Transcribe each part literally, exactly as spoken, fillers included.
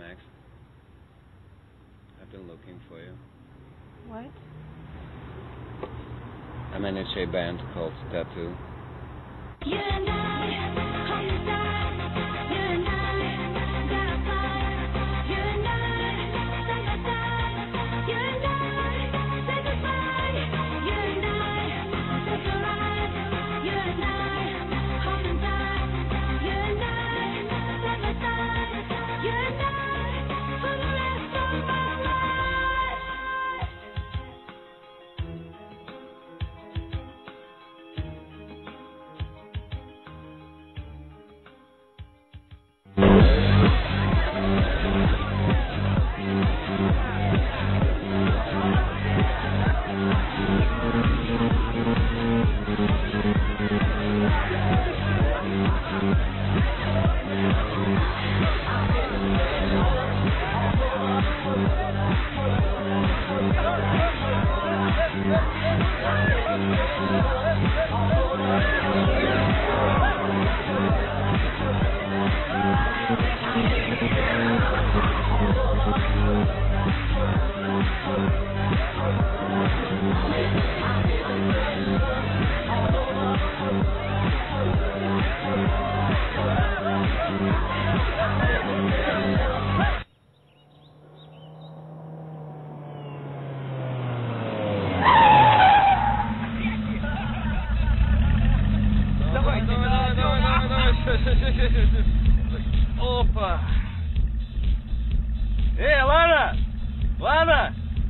next. I've been looking for you. What? I manage a band called Tattoo. You and I, hold me tight. You and I, got a fire. You and I, side by side. You and I, say goodbye. You and I, take a ride. You and I, hold me tight. You and I, side by side. You and I, for the rest of my life. Опа! Эй, Lana! Lana!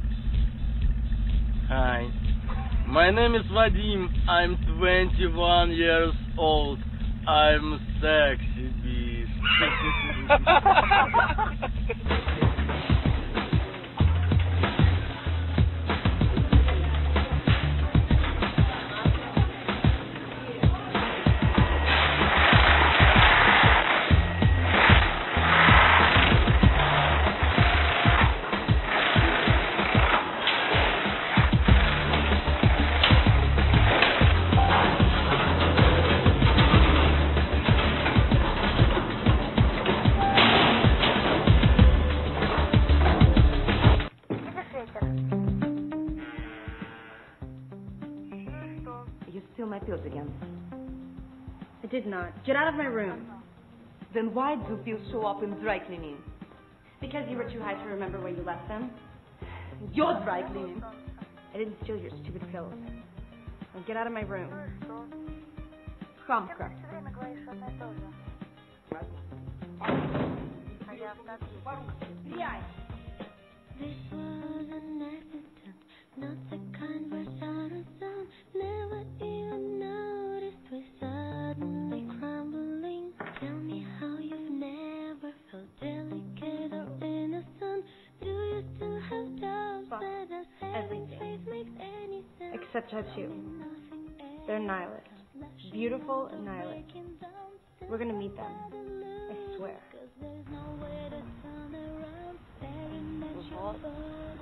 Hi. My name is Vadim. I'm twenty-one years old. I'm sexy beast. You steal my pills again. I did not. Get out of my room. Then why do pills show up in dry cleaning? Because you were too high to remember where you left them. Your dry cleaning. I didn't steal your stupid pills. Now get out of my room. Хамка. This was an accident, not the kind where sound sound. Never even noticed we suddenly crumbling. Tell me how you've never felt delicate or innocent. Do you still have doubts Fuck that a saving everything. face makes any sense? Except tattoo. They're nihilists. Beautiful and nihilists. We're gonna meet them. I swear. There's nowhere to turn around, staring at your